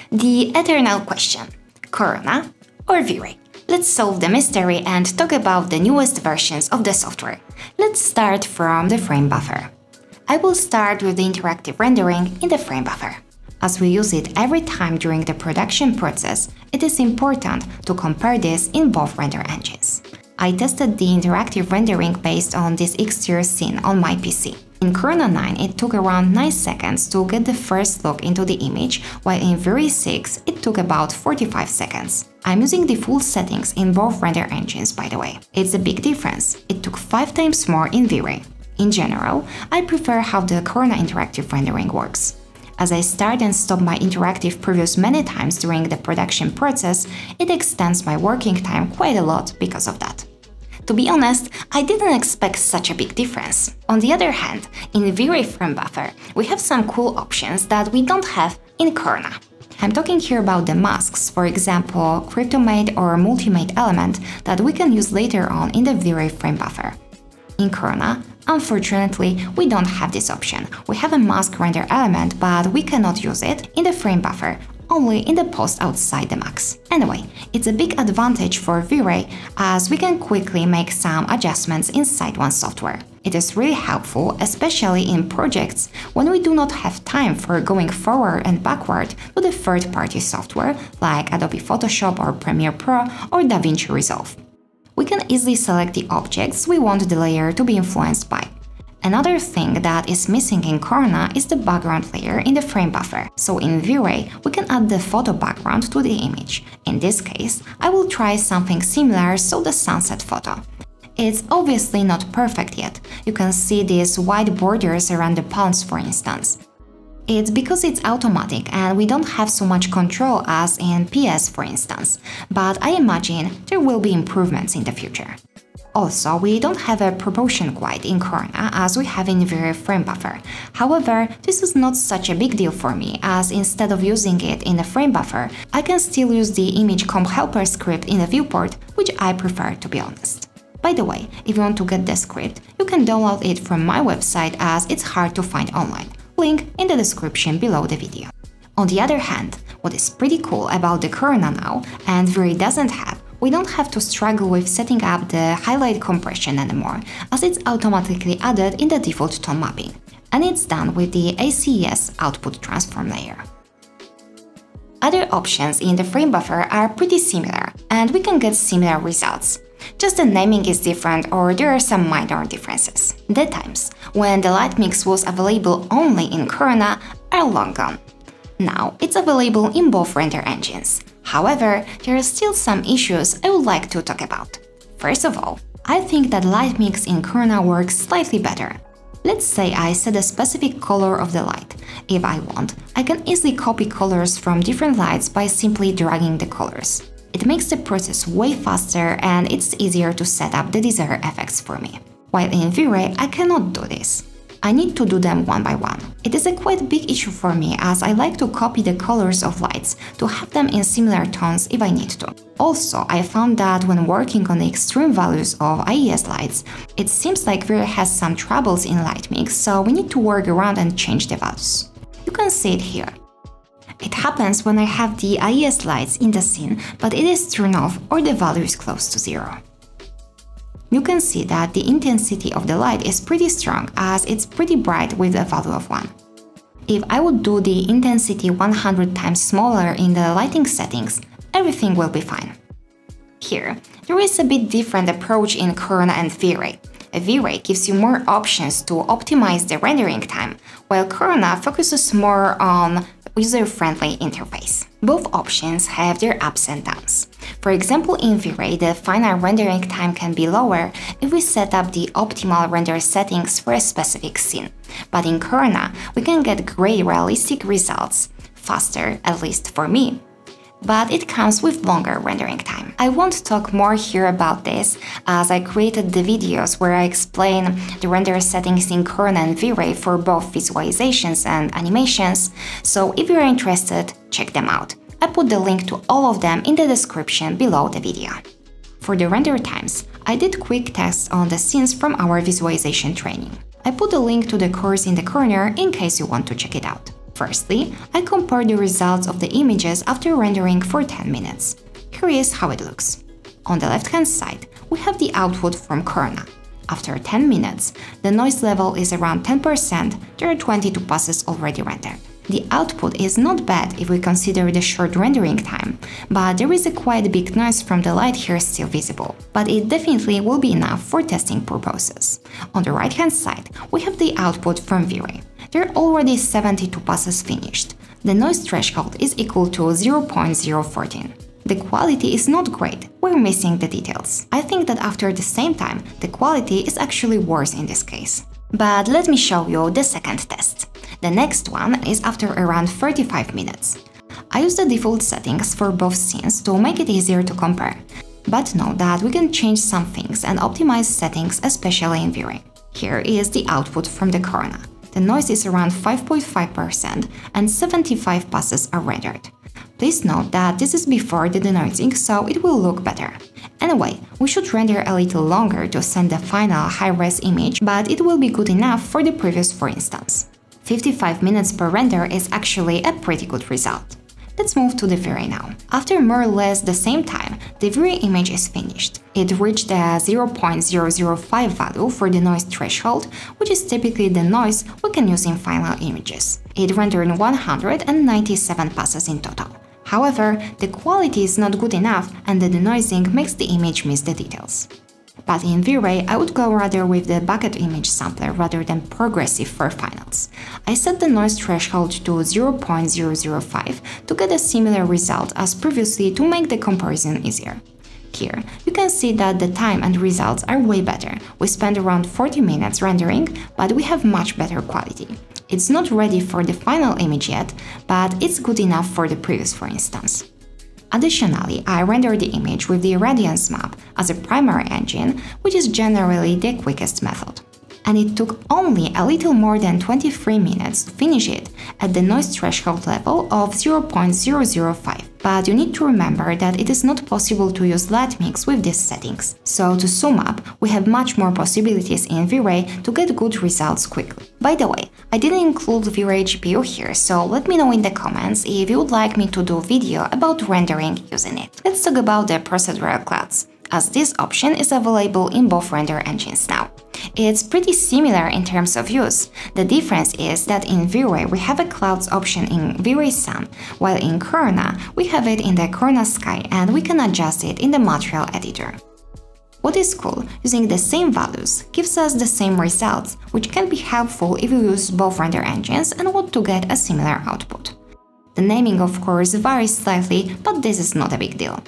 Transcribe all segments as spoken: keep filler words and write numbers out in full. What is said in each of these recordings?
The eternal question: Corona or V-Ray? Let's solve the mystery and talk about the newest versions of the software. Let's start from the frame buffer. I will start with the interactive rendering in the frame buffer. As we use it every time during the production process, it is important to compare this in both render engines. I tested the interactive rendering based on this exterior scene on my P C. In Corona nine, it took around nine seconds to get the first look into the image, while in V-Ray six, it took about forty-five seconds. I'm using the full settings in both render engines, by the way. It's a big difference. It took five times more in V-Ray. In general, I prefer how the Corona interactive rendering works. As I start and stop my interactive previews many times during the production process, it extends my working time quite a lot because of that. To be honest, I didn't expect such a big difference. On the other hand, in V-Ray frame buffer, we have some cool options that we don't have in Corona. I'm talking here about the masks, for example, Cryptomate or Multimate element that we can use later on in the V-Ray frame buffer. In Corona, unfortunately, we don't have this option. We have a mask render element, but we cannot use it in the frame buffer, only in the post outside the max. Anyway, it's a big advantage for V-Ray as we can quickly make some adjustments inside one software. It is really helpful, especially in projects when we do not have time for going forward and backward to the third-party software like Adobe Photoshop or Premiere Pro or DaVinci Resolve. We can easily select the objects we want the layer to be influenced by. Another thing that is missing in Corona is the background layer in the frame buffer. So in V-Ray, we can add the photo background to the image. In this case, I will try something similar, so the sunset photo. It's obviously not perfect yet. You can see these white borders around the palms, for instance. It's because it's automatic and we don't have so much control as in P S, for instance, but I imagine there will be improvements in the future. Also, we don't have a proportion quite in Corona as we have in V-Ray frame buffer. However, this is not such a big deal for me, as instead of using it in the frame buffer, I can still use the image comp helper script in the viewport, which I prefer, to be honest. By the way, if you want to get the script, you can download it from my website as it's hard to find online. Link in the description below the video. On the other hand, what is pretty cool about the Corona now, and V-Ray doesn't have, we don't have to struggle with setting up the highlight compression anymore, as it's automatically added in the default tone mapping. And it's done with the A C E S output transform layer. Other options in the frame buffer are pretty similar, and we can get similar results. Just the naming is different or there are some minor differences. The times when the light mix was available only in Corona are long gone. Now it's available in both render engines. However, there are still some issues I would like to talk about. First of all, I think that light mix in Corona works slightly better. Let's say I set a specific color of the light. If I want, I can easily copy colors from different lights by simply dragging the colors. It makes the process way faster and it's easier to set up the desired effects for me. While in V-Ray, I cannot do this. I need to do them one by one. It is a quite big issue for me as I like to copy the colors of lights to have them in similar tones if I need to. Also, I found that when working on the extreme values of I E S lights, it seems like V-Ray has some troubles in light mix, so we need to work around and change the values. You can see it here. It happens when I have the I E S lights in the scene, but it is turned off or the value is close to zero. You can see that the intensity of the light is pretty strong as it's pretty bright with a value of one. If I would do the intensity one hundred times smaller in the lighting settings, everything will be fine. Here, there is a bit different approach in Corona and V-Ray. V-Ray gives you more options to optimize the rendering time, while Corona focuses more on user-friendly interface. Both options have their ups and downs. For example, in V-Ray, the final rendering time can be lower if we set up the optimal render settings for a specific scene. But in Corona, we can get great realistic results, faster, at least for me. But it comes with longer rendering time. I won't talk more here about this, as I created the videos where I explain the render settings in Corona and V-Ray for both visualizations and animations, so if you're interested, check them out. I put the link to all of them in the description below the video. For the render times, I did quick tests on the scenes from our visualization training. I put a link to the course in the corner in case you want to check it out. Firstly, I compare the results of the images after rendering for ten minutes. Here is how it looks. On the left-hand side, we have the output from Corona. After ten minutes, the noise level is around ten percent, there are twenty-two passes already rendered. The output is not bad if we consider the short rendering time, but there is a quite big noise from the light here still visible, but it definitely will be enough for testing purposes. On the right-hand side, we have the output from V-Ray. There are already seventy-two passes finished. The noise threshold is equal to zero point zero one four. The quality is not great, we're missing the details. I think that after the same time, the quality is actually worse in this case. But let me show you the second test. The next one is after around thirty-five minutes. I use the default settings for both scenes to make it easier to compare. But know that we can change some things and optimize settings, especially in V-Ray. Here is the output from the Corona. The noise is around five point five percent and seventy-five passes are rendered. Please note that this is before the denoising, so it will look better. Anyway, we should render a little longer to send the final high-res image, but it will be good enough for the previews, for instance. fifty-five minutes per render is actually a pretty good result. Let's move to the V-Ray now. After more or less the same time, the V-Ray image is finished. It reached the zero point zero zero five value for the noise threshold, which is typically the noise we can use in final images. It rendered one hundred ninety-seven passes in total. However, the quality is not good enough and the denoising makes the image miss the details. But in V-Ray, I would go rather with the bucket image sampler rather than progressive for finals. I set the noise threshold to zero point zero zero five to get a similar result as previously to make the comparison easier. Here, you can see that the time and results are way better. We spent around forty minutes rendering, but we have much better quality. It's not ready for the final image yet, but it's good enough for the previews, for instance. Additionally, I rendered the image with the Radiance map as a primary engine, which is generally the quickest method. And it took only a little more than twenty-three minutes to finish it at the noise threshold level of zero point zero zero five. But you need to remember that it is not possible to use light mix with these settings. So to sum up, we have much more possibilities in V-Ray to get good results quickly. By the way, I didn't include V-Ray G P U here, so let me know in the comments if you would like me to do a video about rendering using it. Let's talk about the procedural clouds, as this option is available in both render engines now. It's pretty similar in terms of use. The difference is that in V-Ray we have a clouds option in V-Ray Sun, while in Corona we have it in the Corona Sky and we can adjust it in the material editor. What is cool, using the same values gives us the same results, which can be helpful if you use both render engines and want to get a similar output. The naming of course varies slightly, but this is not a big deal.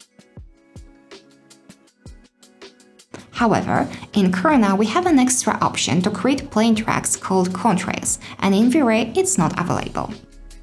However, in Corona we have an extra option to create plain tracks called contrails, and in V-Ray it's not available.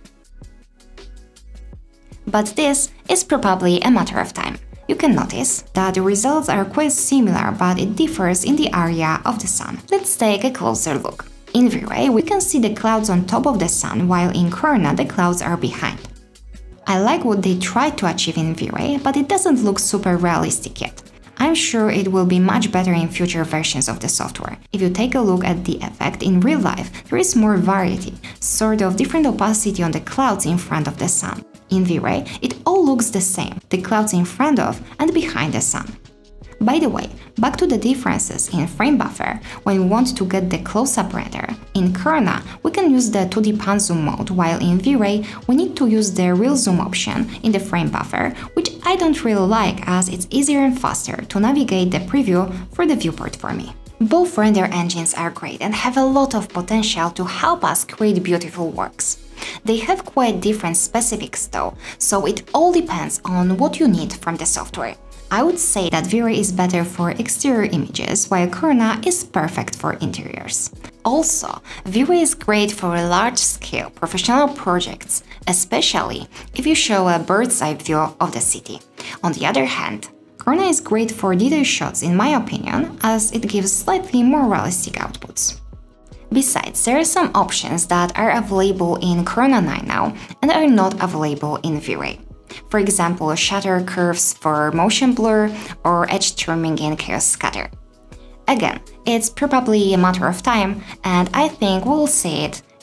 But this is probably a matter of time. You can notice that the results are quite similar, but it differs in the area of the sun. Let's take a closer look. In V-Ray we can see the clouds on top of the sun, while in Corona the clouds are behind. I like what they tried to achieve in V-Ray, but it doesn't look super realistic yet. I'm sure it will be much better in future versions of the software. If you take a look at the effect in real life, there is more variety, sort of different opacity on the clouds in front of the sun. In V-Ray, it all looks the same, the clouds in front of and behind the sun. By the way, back to the differences in frame buffer, when we want to get the close-up render. In Corona, we can use the two D pan zoom mode, while in V-Ray we need to use the real zoom option in the frame buffer, which I don't really like as it's easier and faster to navigate the preview for the viewport for me. Both render engines are great and have a lot of potential to help us create beautiful works. They have quite different specifics though, so it all depends on what you need from the software. I would say that V-Ray is better for exterior images, while Corona is perfect for interiors. Also, V-Ray is great for large-scale professional projects, especially if you show a bird's-eye view of the city. On the other hand, Corona is great for detail shots in my opinion, as it gives slightly more realistic outputs. Besides, there are some options that are available in Corona nine now and are not available in V-Ray. For example, shutter curves for motion blur or edge trimming in Chaos Scatter. Again, it's probably a matter of time, and I think we'll see it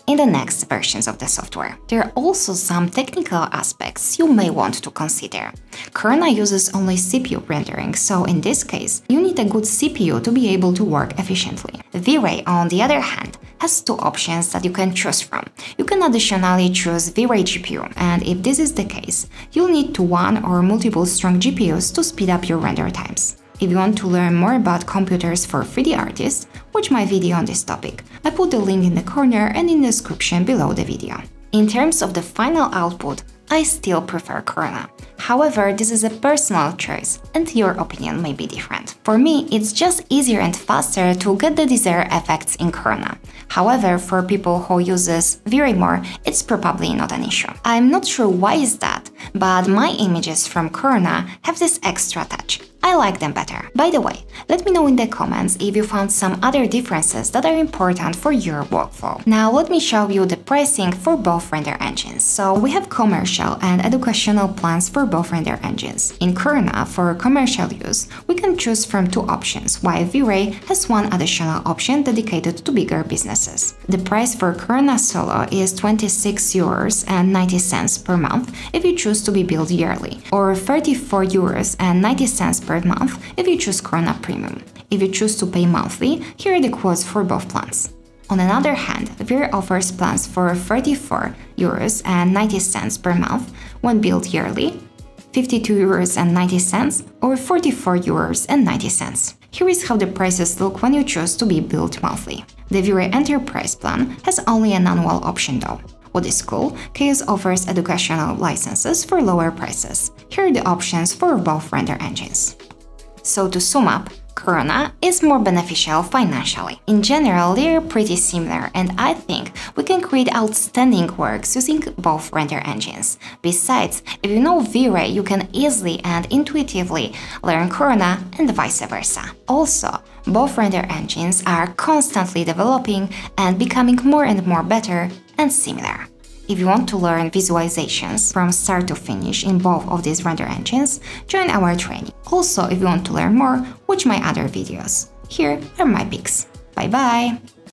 in the next versions of the software. There are also some technical aspects you may want to consider. Corona uses only C P U rendering, so in this case, you need a good C P U to be able to work efficiently. V-Ray, on the other hand, has two options that you can choose from. You can additionally choose V-Ray G P U, and if this is the case, you'll need to one or multiple strong G P Us to speed up your render times. If you want to learn more about computers for three D artists, watch my video on this topic. I put the link in the corner and in the description below the video. In terms of the final output, I still prefer Corona. However, this is a personal choice and your opinion may be different. For me, it's just easier and faster to get the desired effects in Corona. However, for people who uses V-Ray more, it's probably not an issue. I'm not sure why is that, but my images from Corona have this extra touch. I like them better. By the way, let me know in the comments if you found some other differences that are important for your workflow. Now let me show you the pricing for both render engines. So we have commercial and educational plans for both render engines. In Corona, for commercial use, we can choose from two options, while V-Ray has one additional option dedicated to bigger businesses. The price for Corona Solo is twenty-six euros and ninety cents per month if you choose to be billed yearly, or thirty-four euros and ninety cents per month if you choose Corona Premium. If you choose to pay monthly, here are the quotes for both plans. On the other hand, V-Ray offers plans for thirty-four euros and ninety cents per month when billed yearly, fifty-two euros and ninety cents, or forty-four euros and ninety cents. Here is how the prices look when you choose to be billed monthly. The V-Ray Enterprise plan has only an annual option though. What is cool, Chaos offers educational licenses for lower prices. Here are the options for both render engines. So to sum up, Corona is more beneficial financially. In general, they are pretty similar, and I think we can create outstanding works using both render engines. Besides, if you know V-Ray, you can easily and intuitively learn Corona and vice versa. Also, both render engines are constantly developing and becoming more and more better and similar. If you want to learn visualizations from start to finish in both of these render engines, join our training. Also, if you want to learn more, watch my other videos. Here are my picks. Bye bye!